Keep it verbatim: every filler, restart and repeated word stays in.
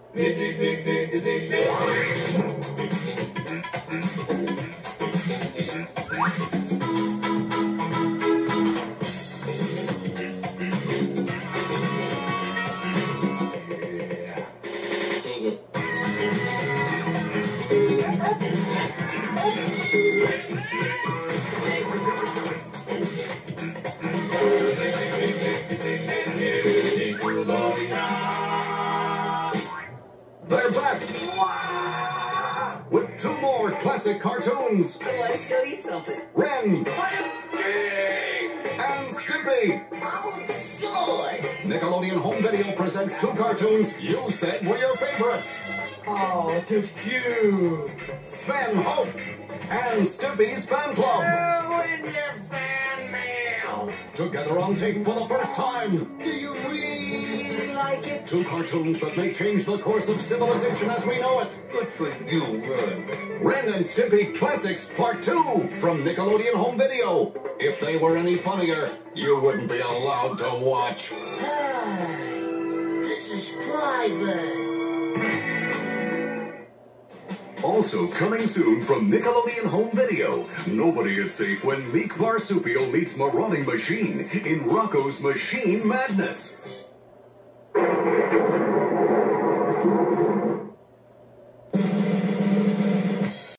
Big, big, big, big, big, big, big. They're back! With two more classic cartoons. I want to show you something. Ren Ding! and Stimpy. Oh, joy! Nickelodeon Home Video presents two cartoons you said were your favorites. Oh, that's cute. Sven Hope and Stimpy's Fan Club. Oh, in your fan mail. Together on tape for the first time. Do you really like it? Two cartoons that may change the course of civilization as we know it. Good for you, Ren. Ren and Stimpy Classics Part two from Nickelodeon Home Video. If they were any funnier, you wouldn't be allowed to watch. Hi. This is private. Also coming soon from Nickelodeon Home Video, nobody is safe when meek marsupial meets marauding machine in Rocco's Machine Madness.